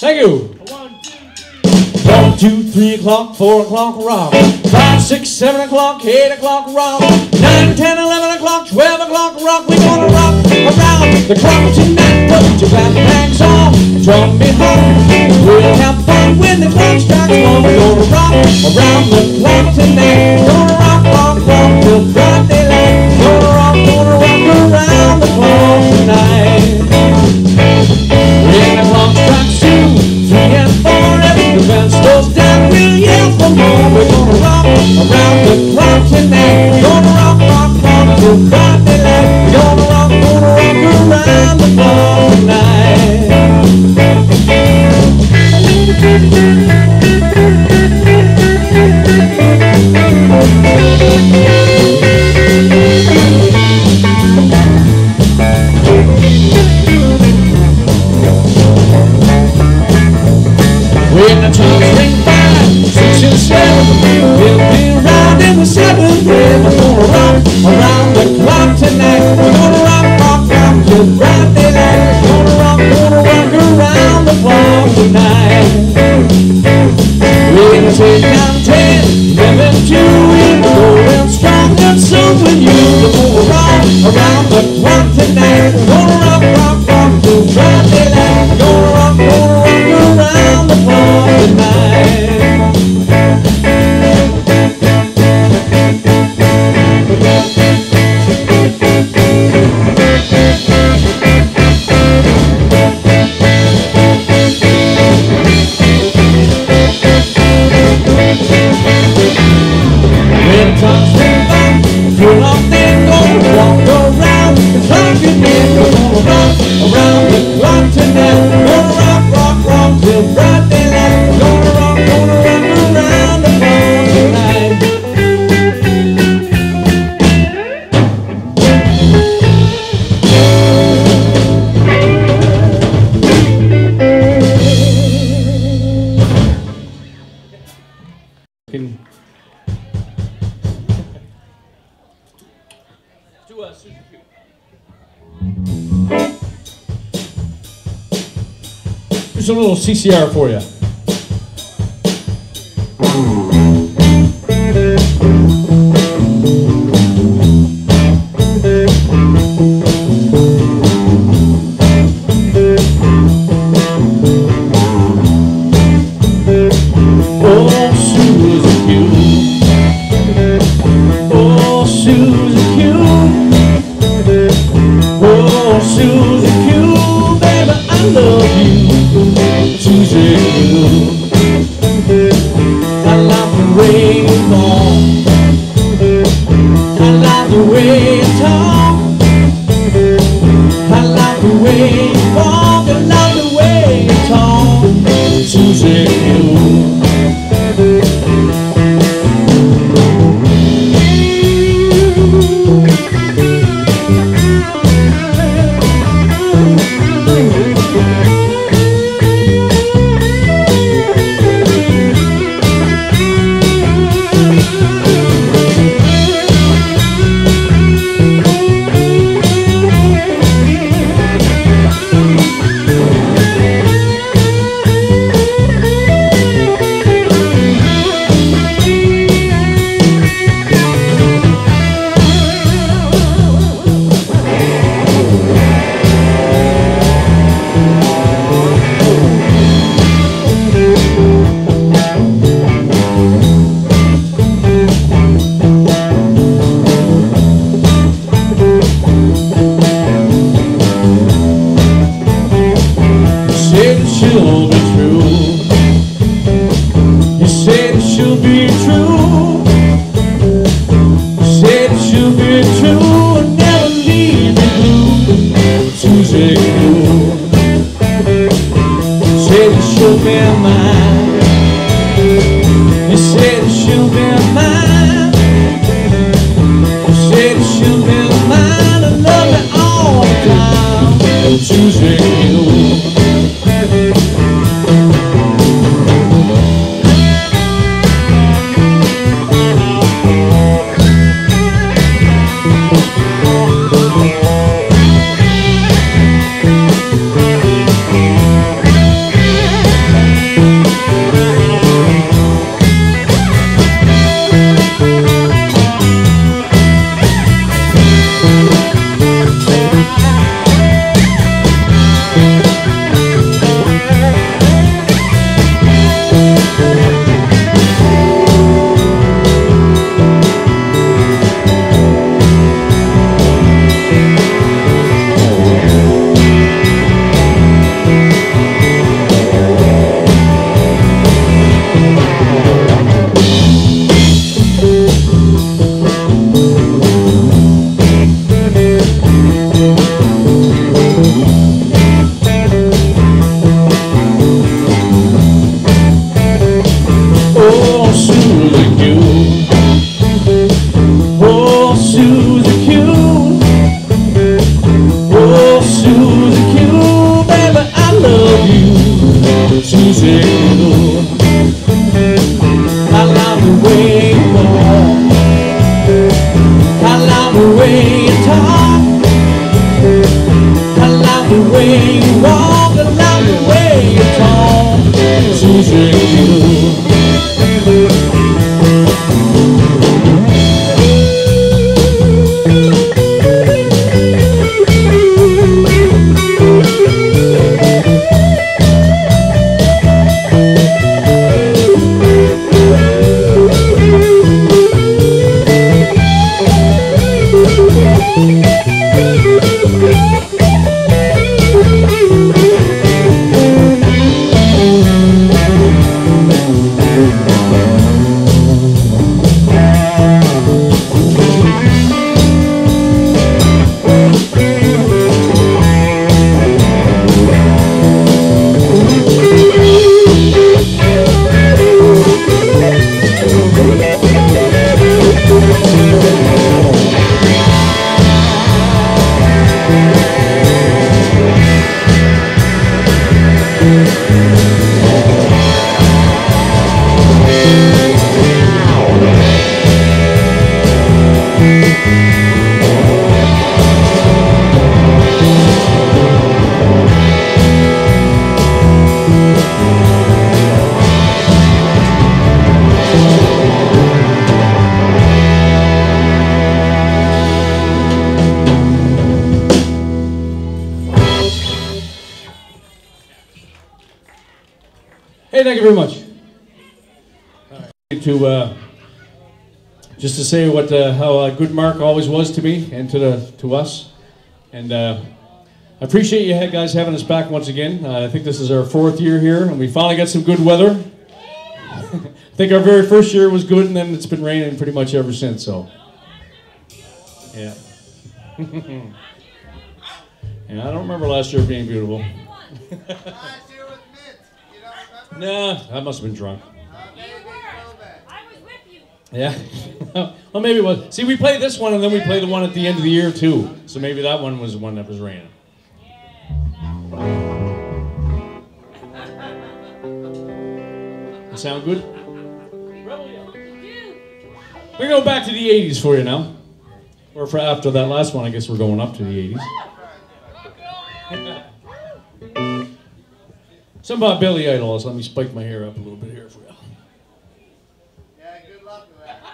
Thank you. 1, 2, 3 o'clock, 4 o'clock, rock. 5, 6, 7 o'clock, 8 o'clock, rock. 9, 10, 11 o'clock, 12 o'clock, rock. We're gonna rock around the clock tonight. Put your clap bags on, drum me home. We'll have fun when the clock strikes 1. We're gonna rock around the clock tonight. Gonna rock, rock, rock till broad daylight. Gonna rock around the clock tonight. When the clock strikes 2, 3 and 4, the band slows down, we'll yell for more. We're gonna rock around the clock tonight. Gonna rock, rock, rock till broad daylight. Gonna rock around the clock tonight. When the times ring 5, 6 and 7, we'll be rounding the 7th rib. We're gonna rock around the clock tonight. We're gonna rock, rock, rock till broad daylight. We're gonna rock around the clock tonight. We're gonna take down 10, 11, 2, we're going strong and soon with you. We're gonna rock around the clock tonight. We're gonna rock, rock, rock till broad daylight. We're gonna rock around the clock tonight. When the clock's ring 5, full off then gonna walk around the clock again. We're gonna rock around the clock tonight. Gonna rock, rock, rock till broad daylight. Gonna rock around the clock tonight. Here's a little CCR for you. Oh, Susie Q. Oh, Susie Q. Oh, Susie Q. Baby, I love you. Susie Q. I like the way you walk. I like the way you talk. I like the way you walk. I like the way you talk. Susie Q. she's in you. I love the way you walk, I love the way you talk, I love the way you walk, I love the way you talk. She's in you. Hey, thank you very much. Just to say what how good Mark always was to me and to us, and I appreciate you guys having us back once again. I think this is our 4th year here, and we finally got some good weather. I think our very first year was good, and then it's been raining pretty much ever since. So, yeah. Yeah, I don't remember last year being beautiful. Last year was mint. You don't remember? Nah, I must have been drunk. I was with you. Yeah. Well, maybe it was. See, we played this one, and then we played the one at the end of the year, too. So maybe that one was the one that was raining. That sound good? We're going back to the 80s for you now. Or for after that last one, I guess we're going up to the 80s. Something about Billy Idol. So let me spike my hair up a little bit here for you. Yeah, good luck with that.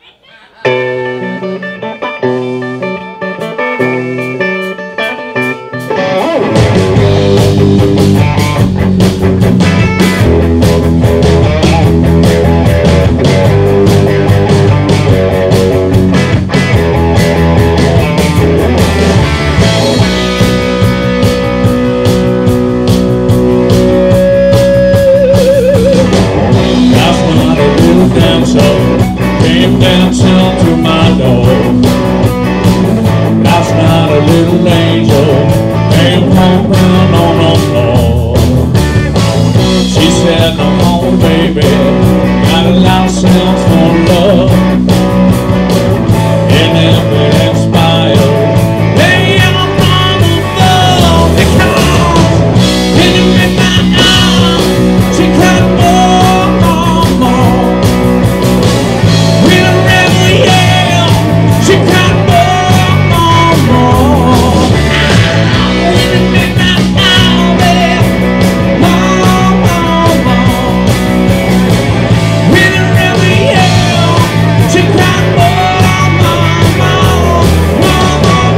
Came downtown to my door. Last night a little angel came home on the floor. She said, "Come on, baby, got a lot of sounds for love." And then we inspired. Hey, I'm a problem though, because in the midnight hour, she cried more, more, more. She cried more, more, more. In the midnight hour, more, more, more. With a rebel yell, she cried more, more, more, more,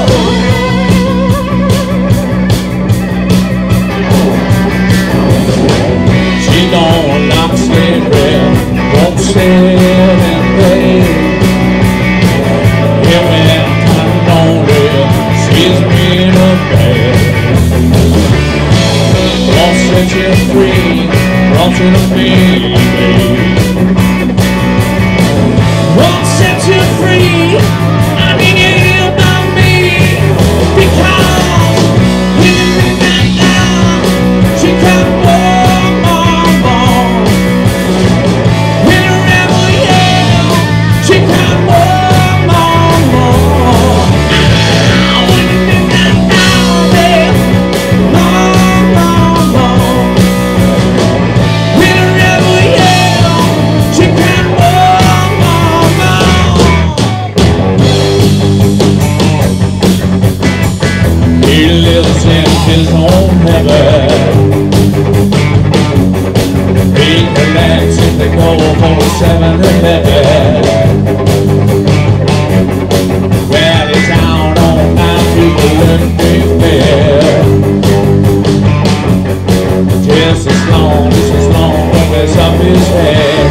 more. She don't like sleep red, won't sit and play. She's been a bad. Won't set you free, won't you to me, won't set you free. I mean you about me, because in the midnight hour, she cried more, more, more. With a rebel yell, she cried more, more, more. relax if they go for 7-Eleven. Well, it's out on down to the Liberty Fair. Just as long as up his head.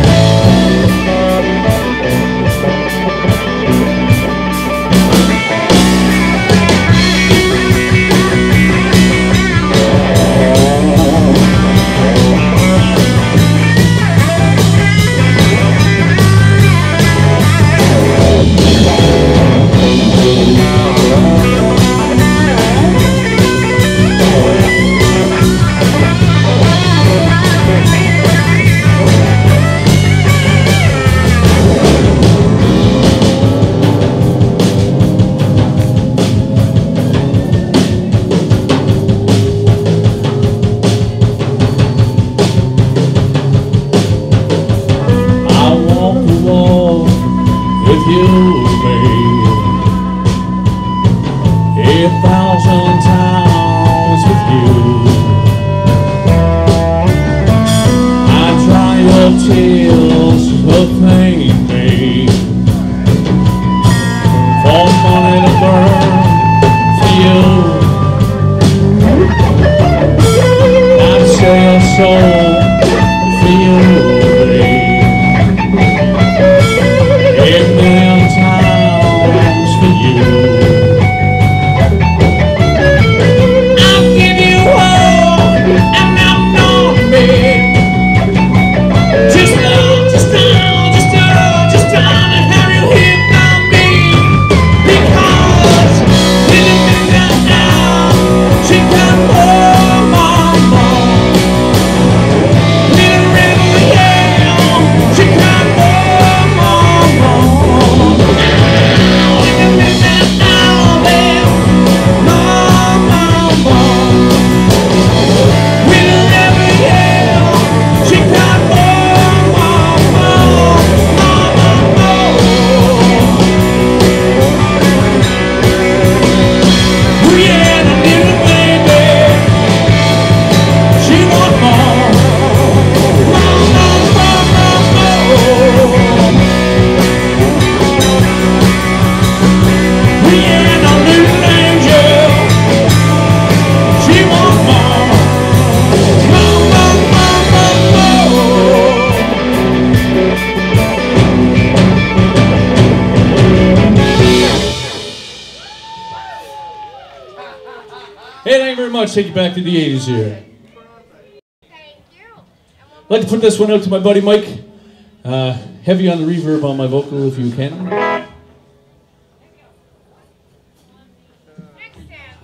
Tears of pain made for money to burn for you. I'd sell your soul for you, babe. 8,000,000 times for you. I'll give you all, and I'm not made. Just time to have you here by me, because living that now, she got more, mama. Little river, yeah, she got more, mama. Living that now, babe, mama. Little river, yeah, she got more. Hey, thank you very much. Take you back to the 80s here. Thank you. I'd like to put this one out to my buddy Mike. Heavy on the reverb on my vocal if you can. Next step.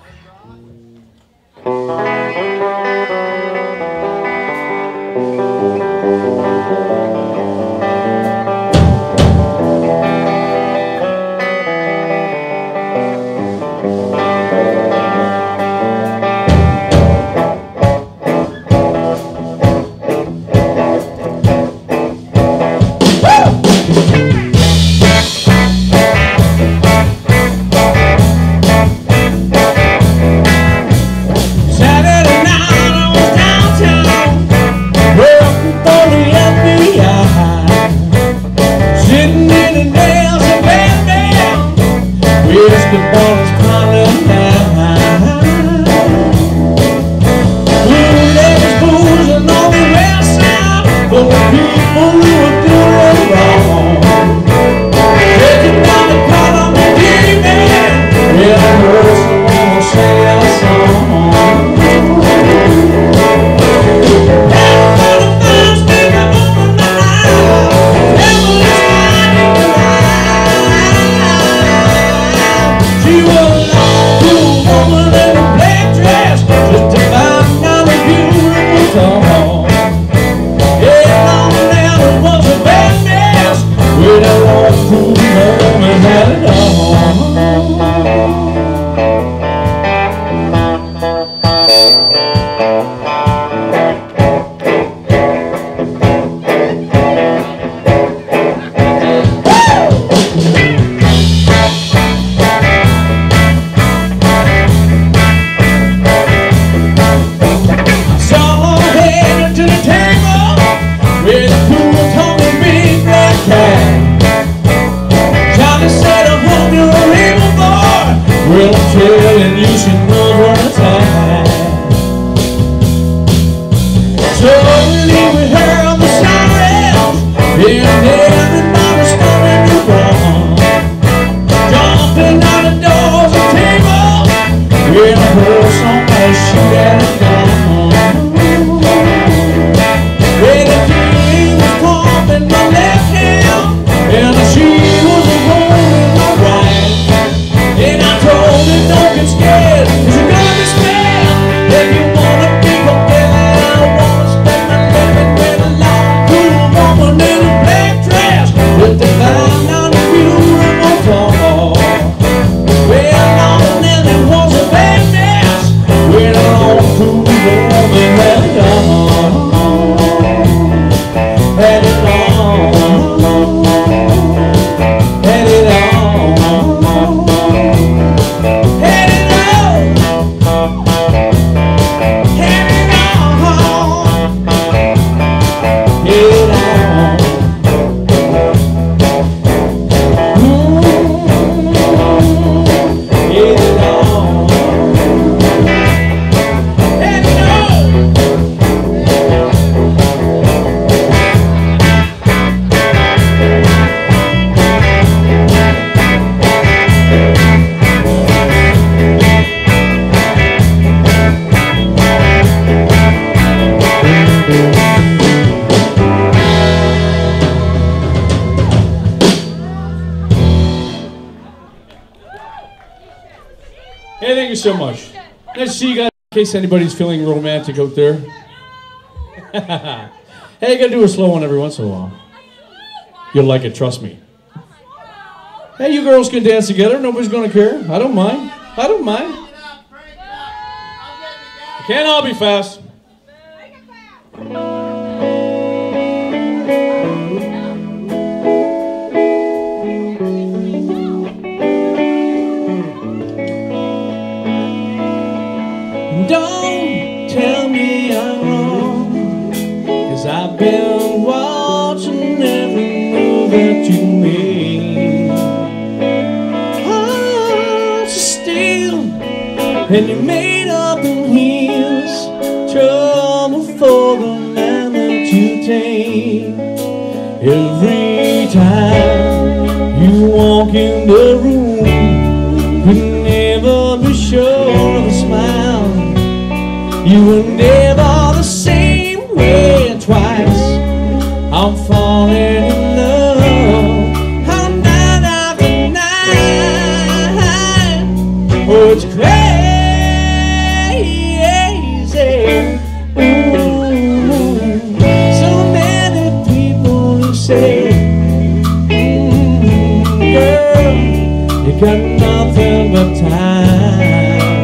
so much. Nice to see you guys, in case anybody's feeling romantic out there. Hey, you gotta do a slow one every once in a while. You'll like it, trust me. Hey, you girls can dance together. Nobody's gonna care. I don't mind. I don't mind. It can't all be fast. Don't tell me I'm wrong, 'cause I've been watching every move that you made. Hearts of steel, and you made up in heels, trouble for the man that you take. Every time you walk in the room, you never be sure of a smile. You were never the same way twice. I'm falling in love, how night after night. Oh, it's crazy. Ooh, so many people who say, girl, you got nothing but time.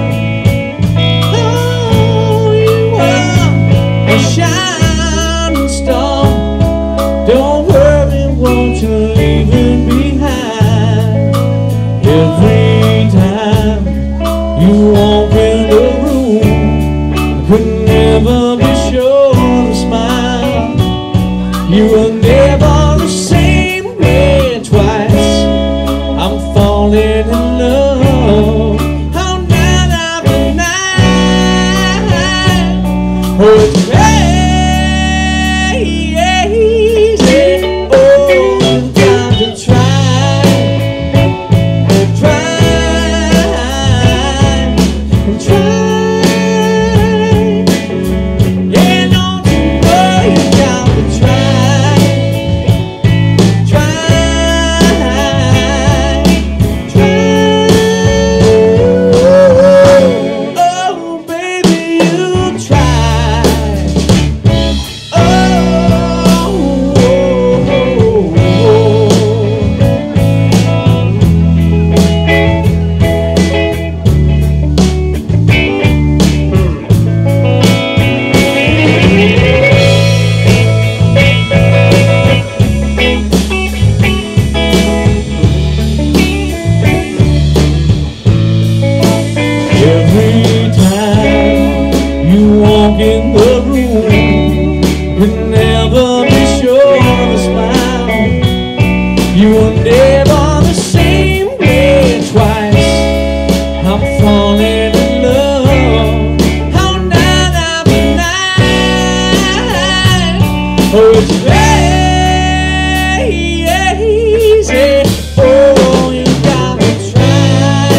Shining star, don't worry, won't you leave it behind? Every time you walk in the room, I could never be sure to smile. You were never the same way twice. I'm falling in love, how night after night. Oh, it's crazy. In the room, you'll never be sure of a smile. You were never the same way twice. I'm falling in love, how night after night. Oh, it's crazy. Oh, you gotta try.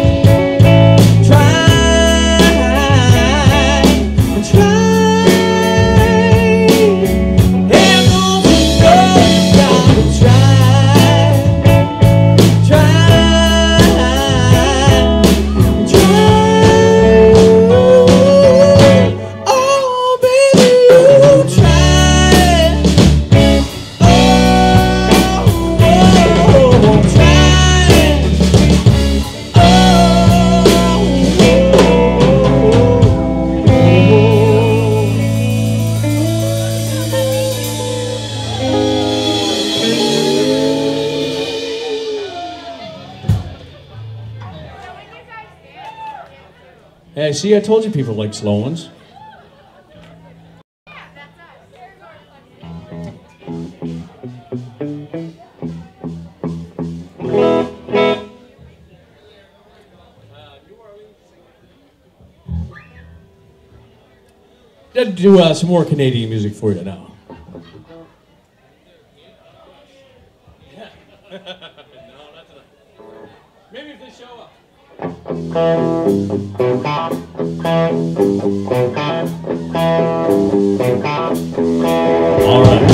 Hey, see, I told you people like slow ones. I'll do some more Canadian music for you now. No, not tonight. Maybe if they show up. All right.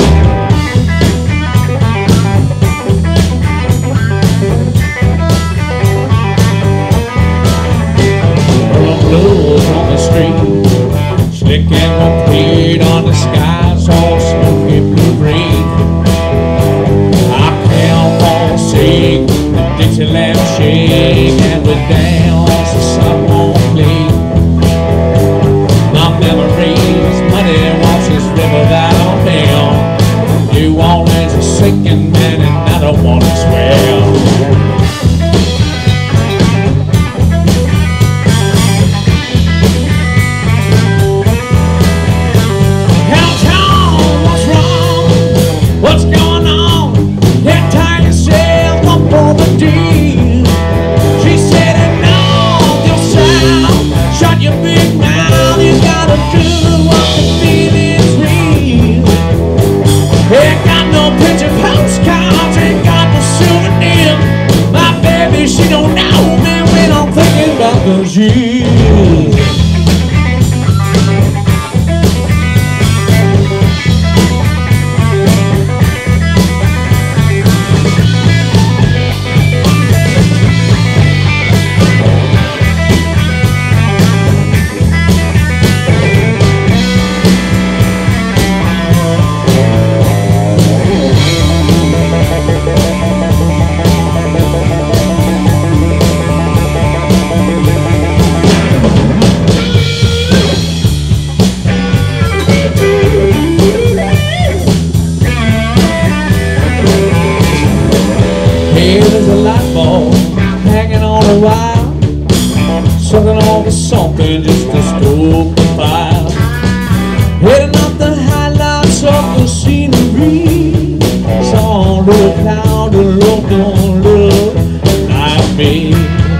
to stoke the fire, heading up the highlights of the scenery. Saw a little cloud that looked on look like me.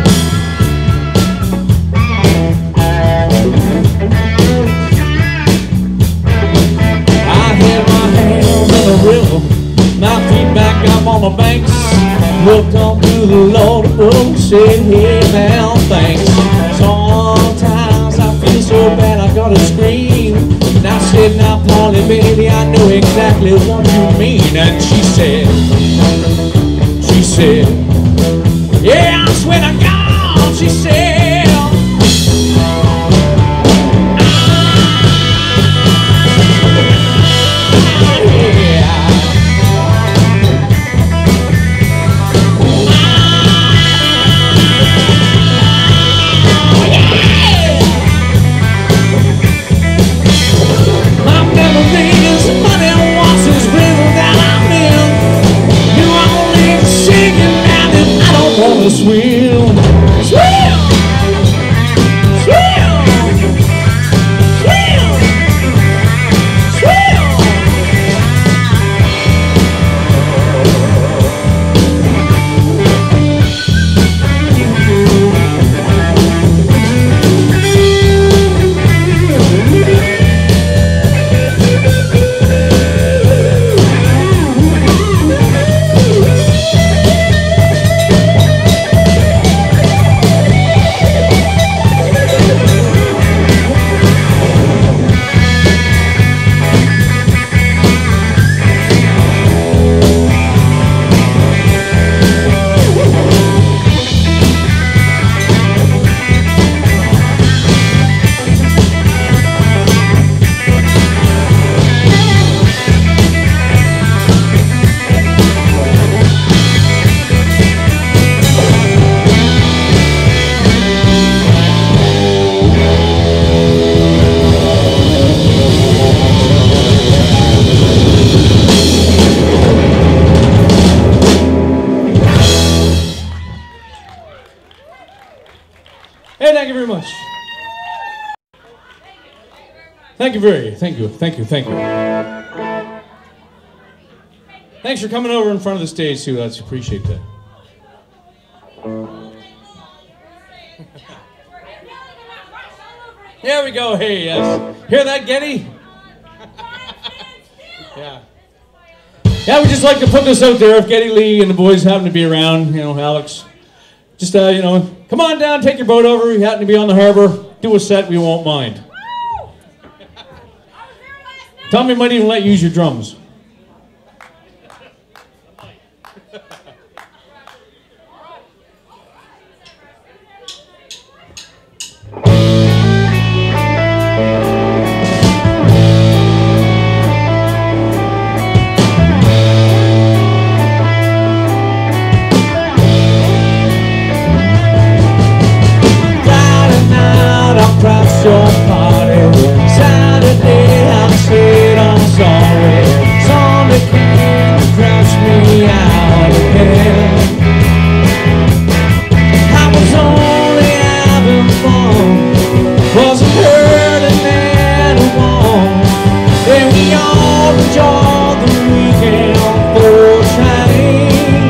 I had my hands in the river, my feet back up on the banks, looked up to the Lord above, said, hey man, thanks. Sometimes I feel so bad I gotta scream, and I said, now Polly baby, I know exactly what you mean. And she said, yeah, I swear to God, she said, swim, swim, swim, swim, swim. Hey, thank you very much. Thank you. Thanks for coming over in front of the stage too. Let's appreciate that. There we go. Hey, yes. Hear that, Getty? Yeah. Yeah, we just like to put this out there. If Geddy Lee and the boys happen to be around, you know, Alex, just come on down, take your boat over. You happen to be on the harbor, do a set. We won't mind. Tommy might even let you use your drums. Saturday, I said I'm sorry. Sunday came to crash me out again. I was only having fun, wasn't hurting anyone. And we all enjoyed the weekend for Chinese.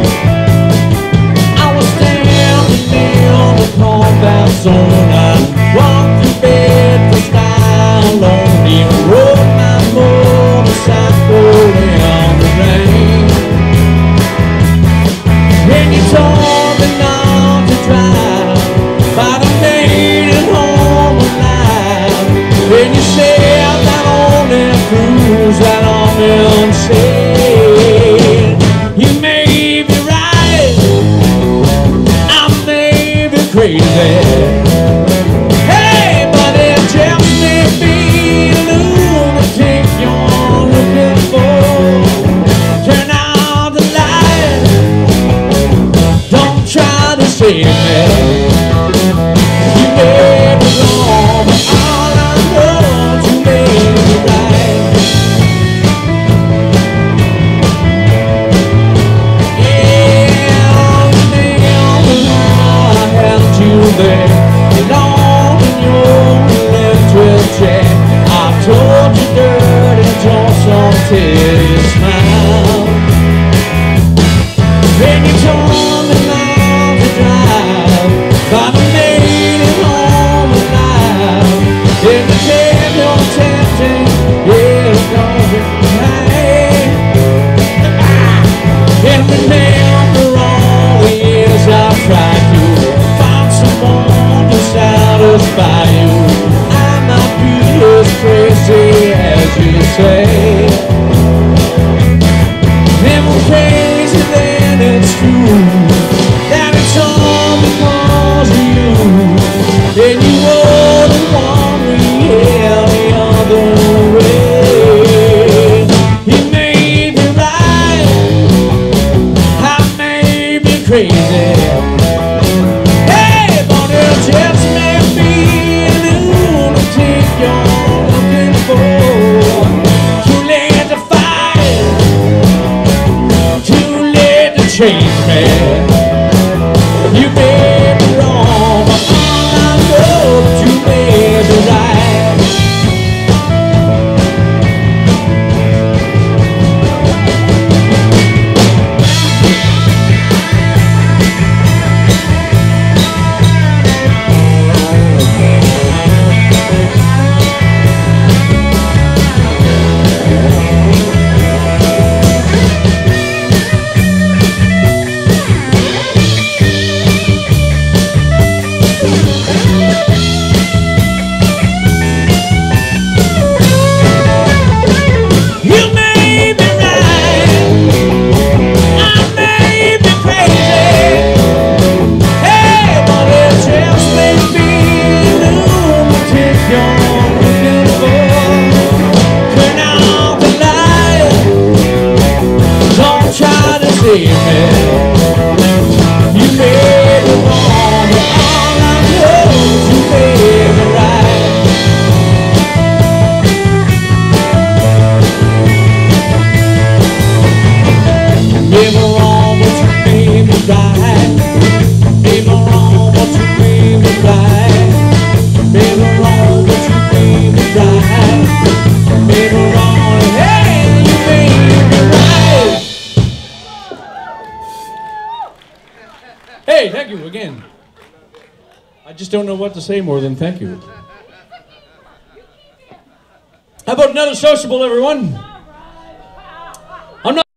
I was standing in the combat zone. I walked to bed for style, lonely, and rode my motorcycle in the rain. When you told me not to drive, but I made it home alive. When you said that only proves that I'm insane. You may be right, I may be crazy. Save me. You made me wrong, but all I know is you made me right. Yeah, you made me wrong, I held you there, alone in your till you smile. Then you told me not to drive, but I made it home alive. In the day you're tempting, yeah, it's gonna be right. And remember all the years I've tried to find someone to satisfy you. I might be as crazy as you say, and we're crazy then it's true, that it's all because of you, and you were the one we held the other way. You made me right, I made me crazy. Hey, but it just may be a lunatic you're looking for. Too late to fight, too late to change me. You made me wrong, but all I know that you made me right. You made me wrong, but all I know is you made me right. You made me wrong, but you made me right. You made me wrong, but you made me right. You made me wrong, but you made me right. You made me wrong, hey, you made me right. Hey, thank you again. I just don't know what to say more than thank you. How about another sociable, everyone? I'm not.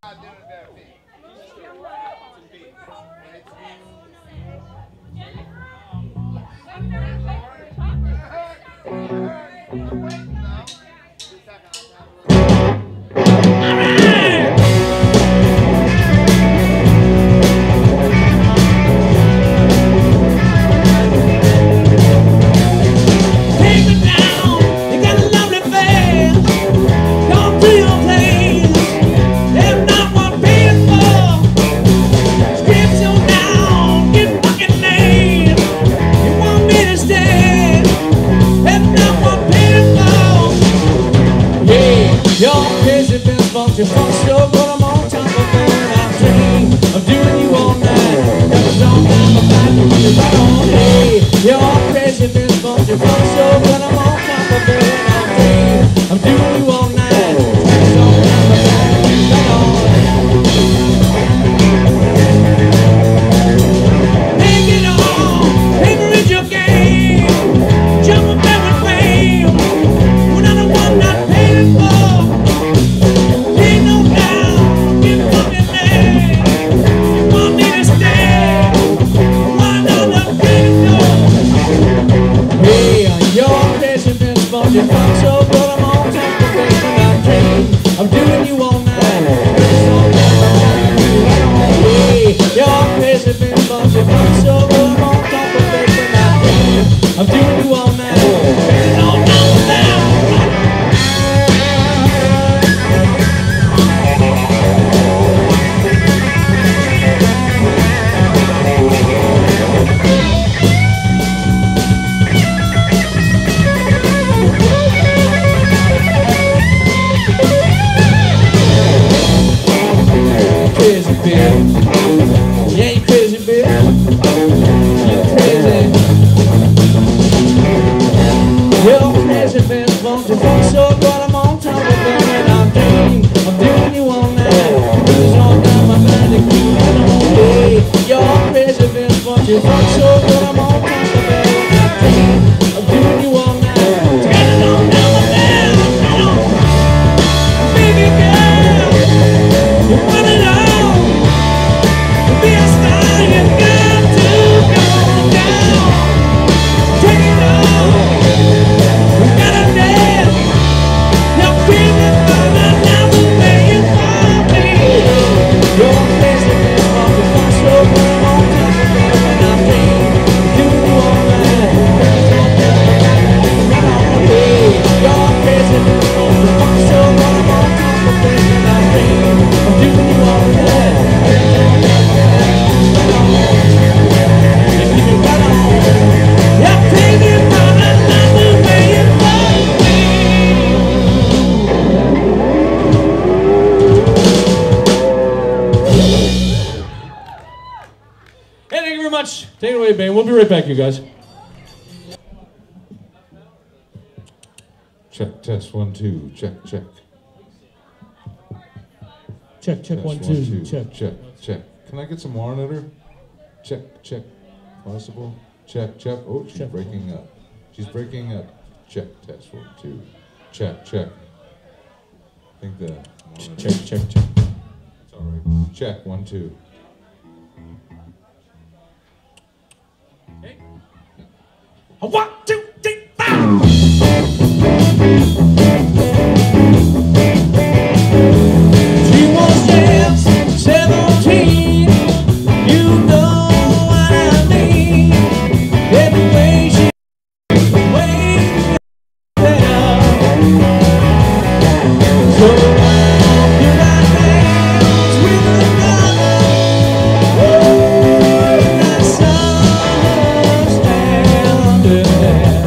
You're from sure, but I'm on top of it. I'm dreaming of doing you all night. Never don't have a fight to be right on. Hey, you're crazy, bitch, but you're from sure, but I'm on top of it. I'm dreaming of doing you all night. Never don't have a fight to be right on. Take it on, paper is your game. Jump up every frame. When I'm the one not paying for. Take it away, man. We'll be right back, you guys. Check, test, 1, 2, check, check. Check, check, Test, 1, 1, 2, 2, check. check, check. Can I get some monitor? Check, check. Possible? Check, check. Oh, she's Check. breaking up. She's breaking up. Check, test, 1, 2. Check, check. I think the monitor. Check, check, check. It's all right. Check, 1, 2. A 1, 2, 3, 4. She was just 17. You know what I mean. Every way she way better. So here I dance with another. That summer standing there.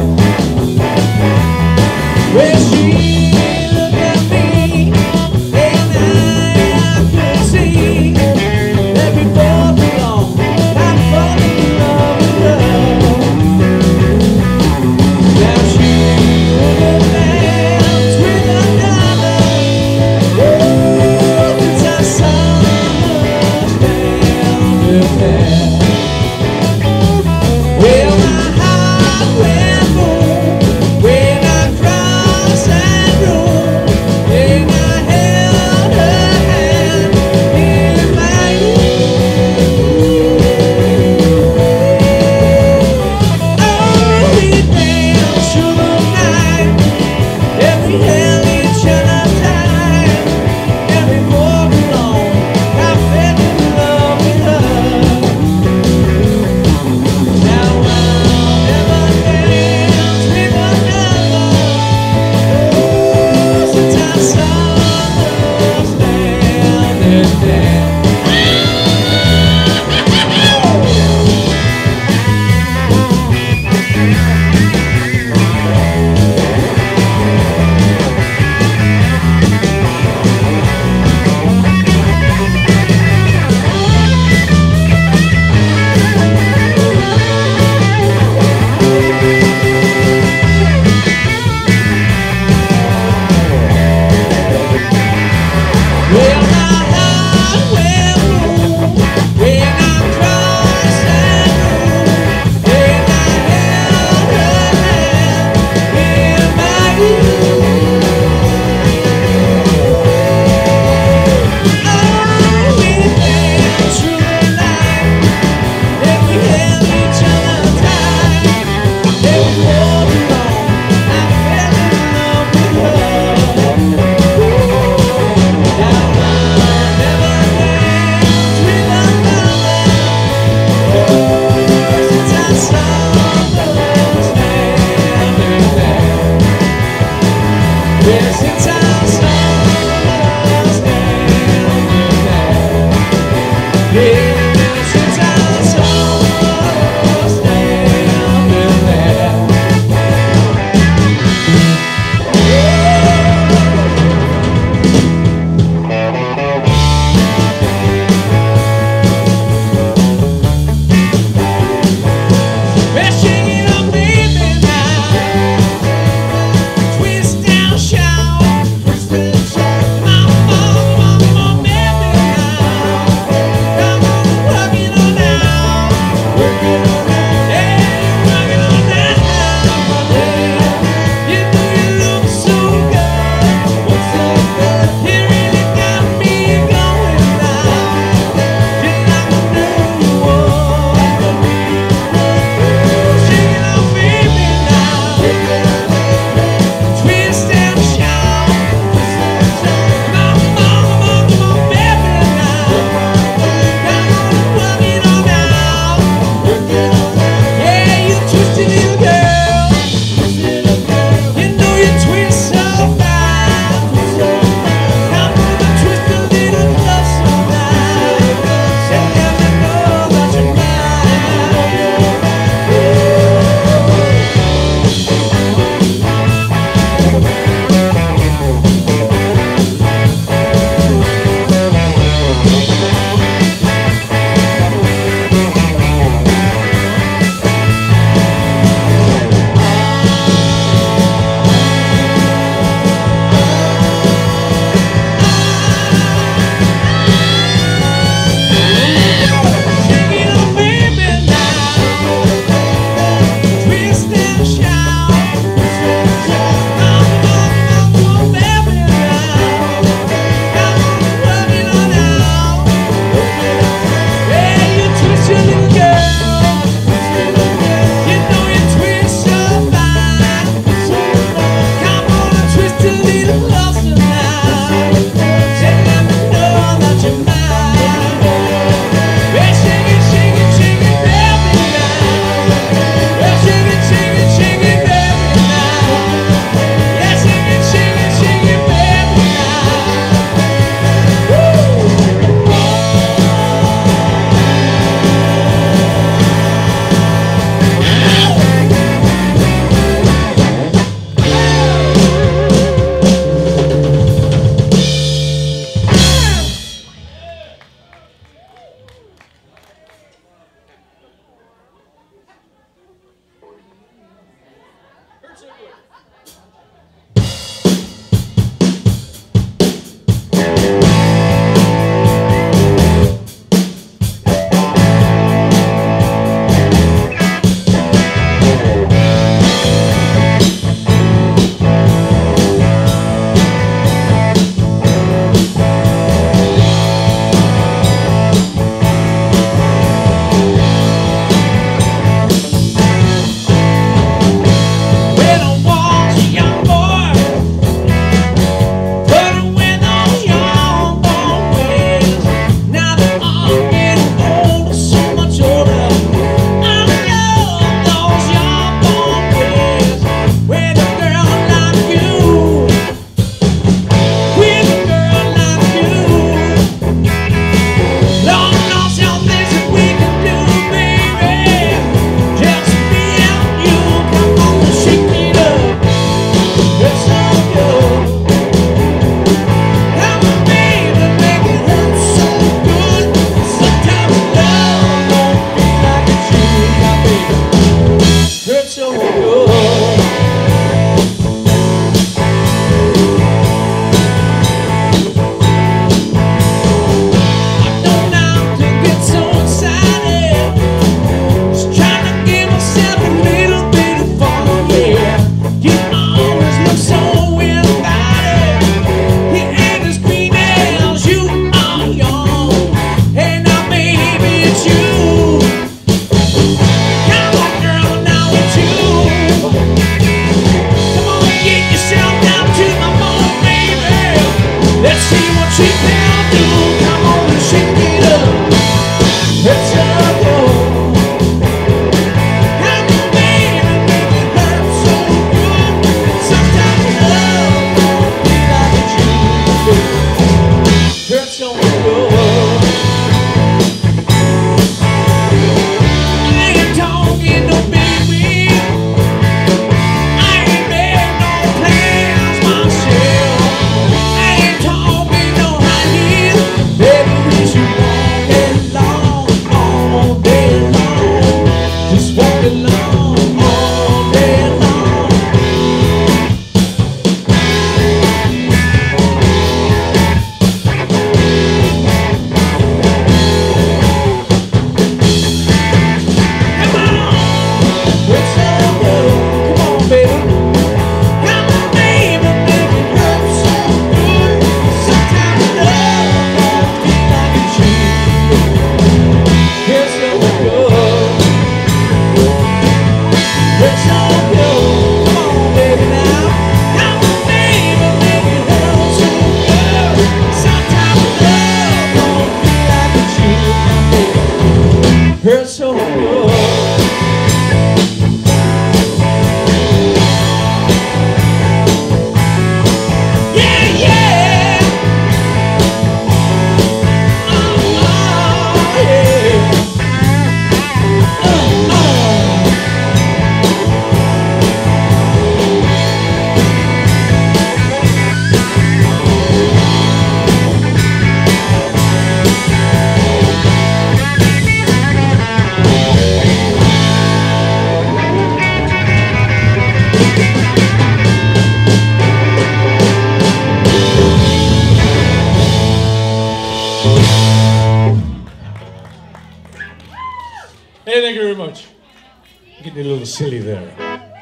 Hey, thank you very much. Getting a little silly there.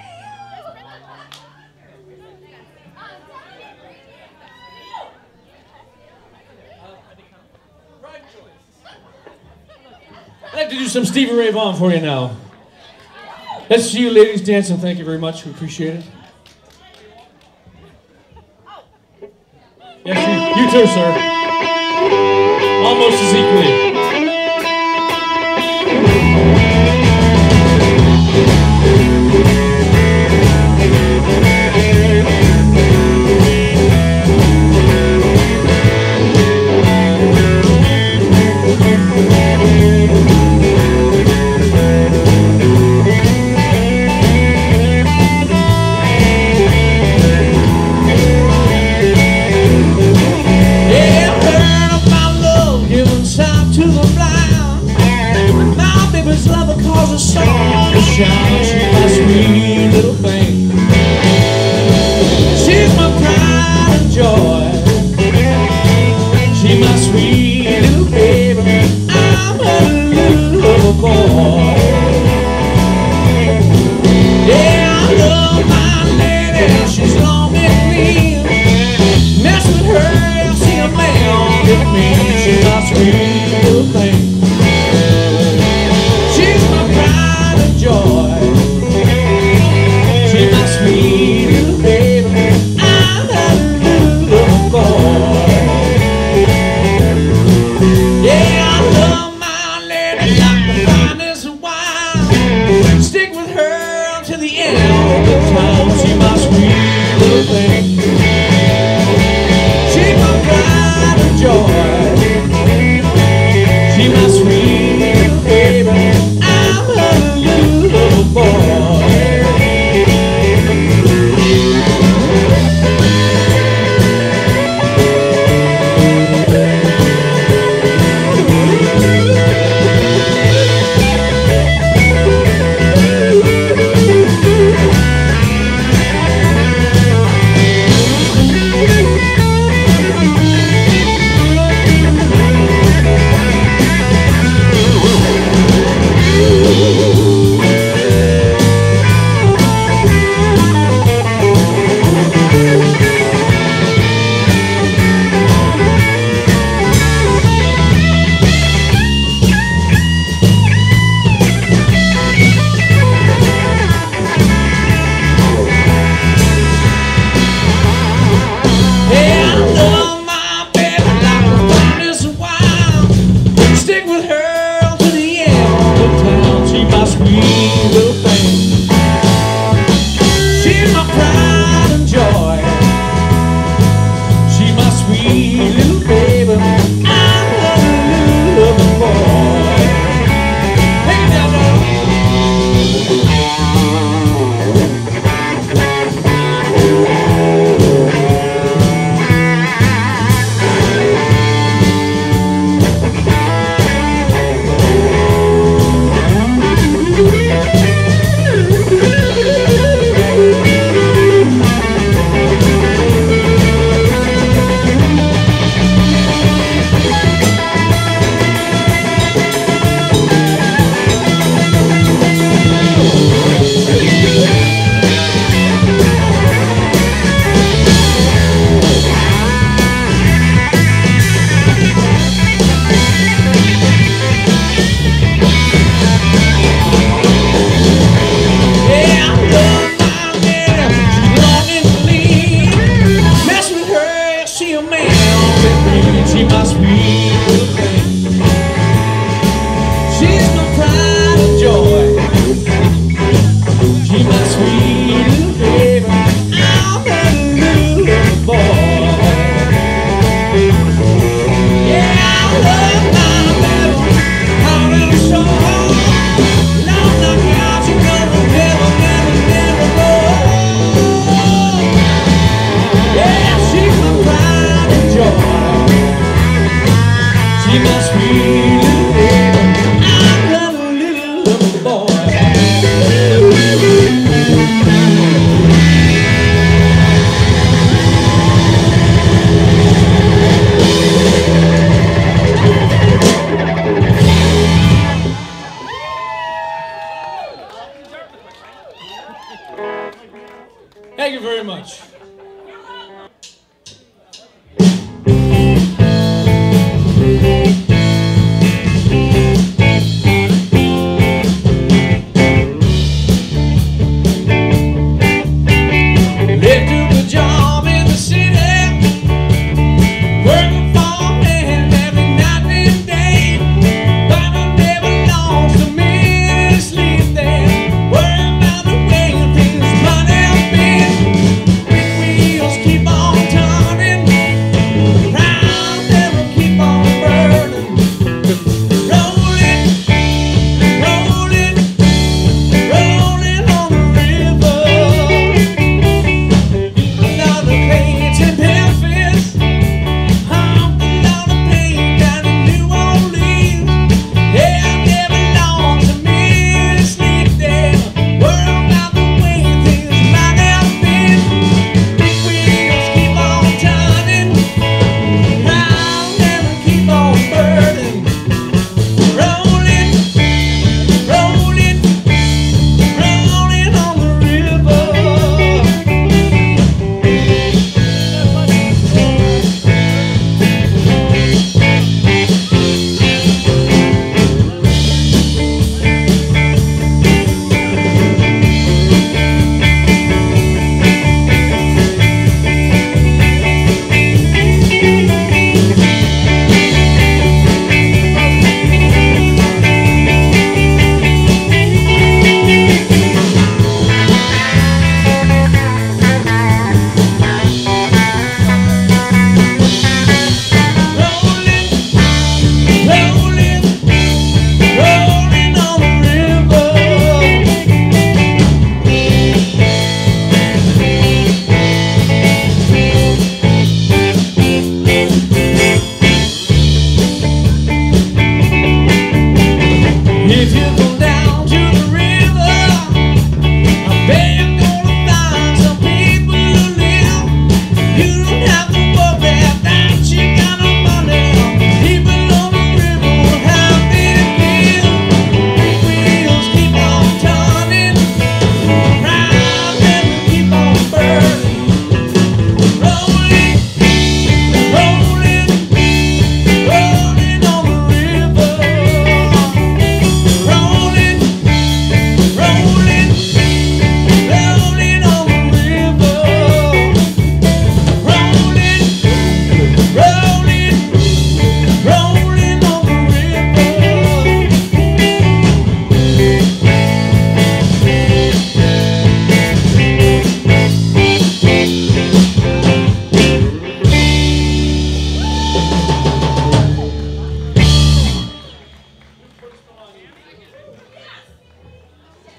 I'd like to do some Stevie Ray Vaughan for you now. Let's see you ladies dancing. Thank you very much. We appreciate it. Yes, you too, sir. Almost as equally. Shine, she's my sweet little thing. She's my pride and joy. She's my sweet little baby. I'm her little boy. Yeah, I love my lady. She's long and clean. Mess with her, I'll see a man with me. She's my sweet little thing. She's my pride and joy. She's my sweet little baby. I'm a little boy. Yeah, I love my lady like the finest wine. Stick with her until the end of the time. She's my sweet little thing. She's my pride and joy. She's my sweet little baby. I'm a little boy.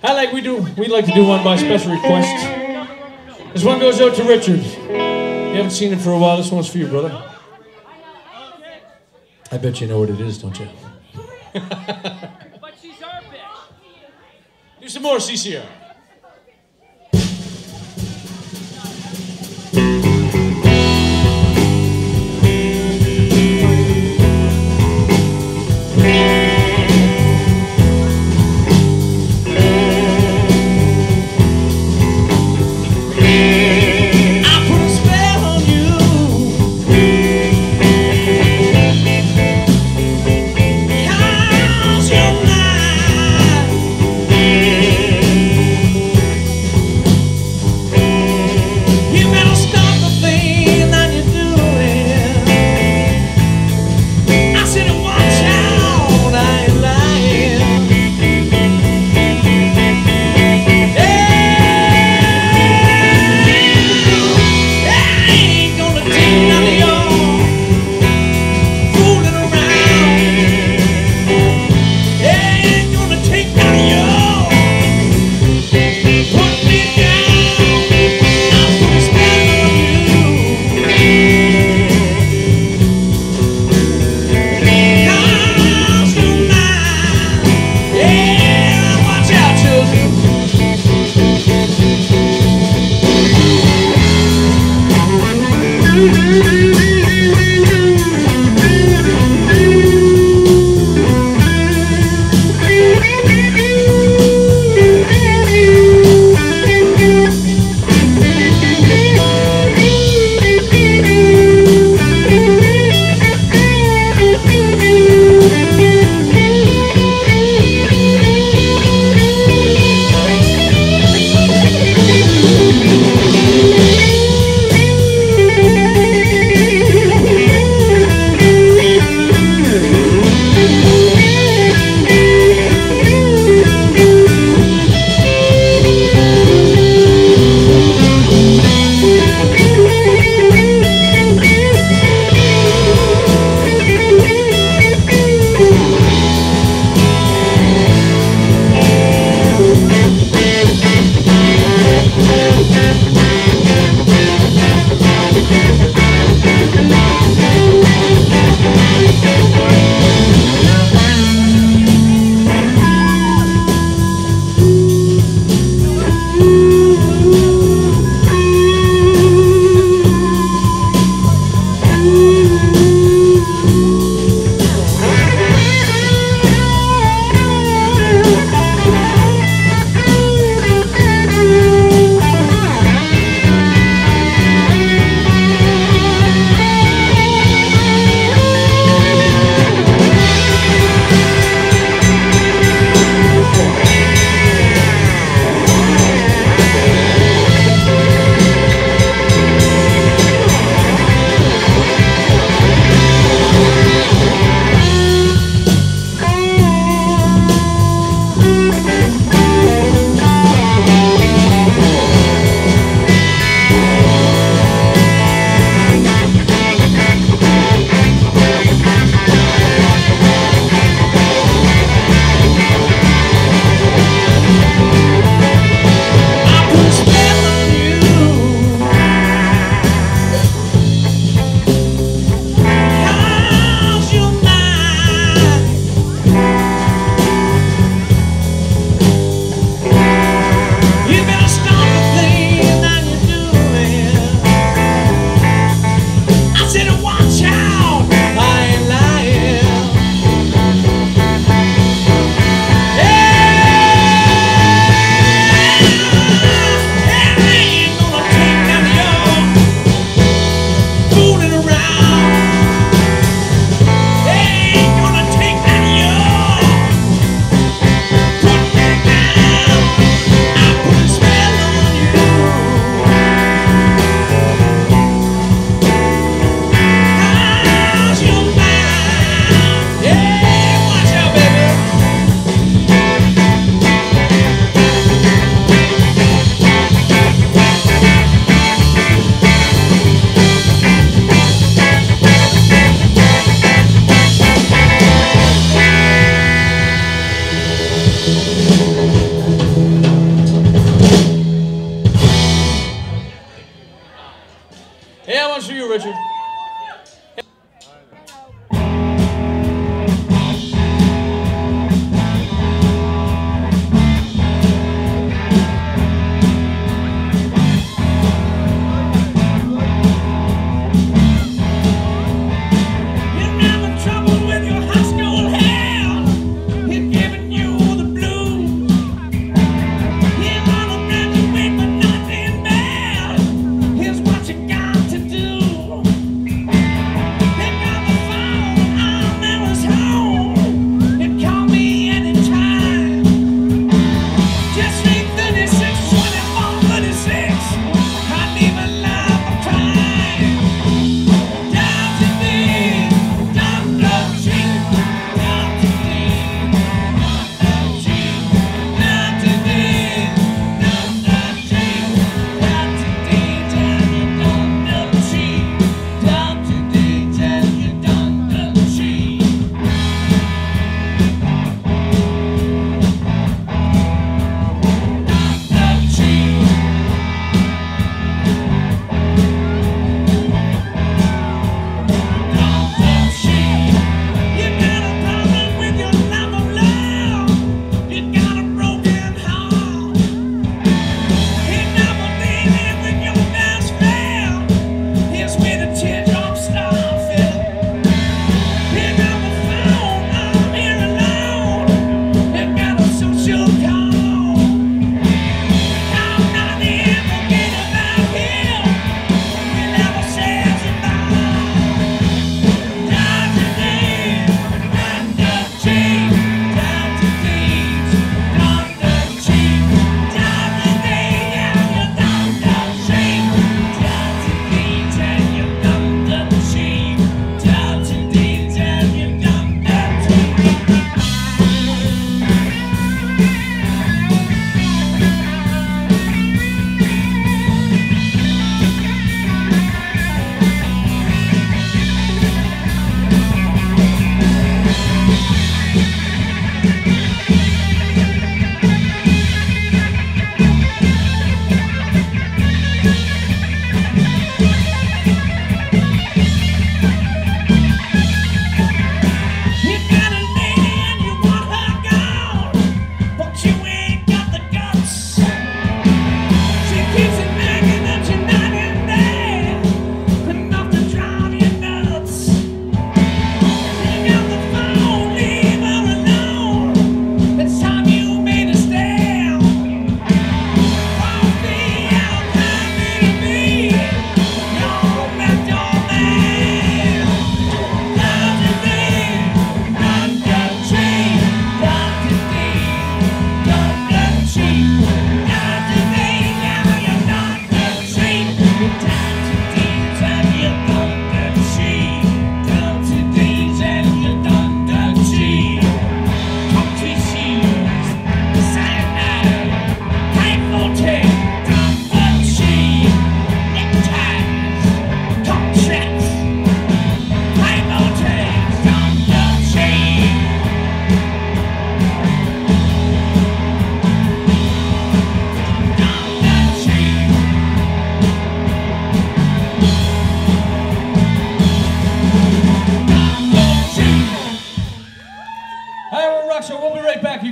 We like to do one by special request. This one goes out to Richard. You haven't seen him for a while. This one's for you, brother. I bet you know what it is, don't you? But she's our bitch. Do some more, CCR.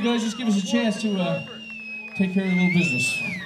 guys just give us a chance to take care of a little business.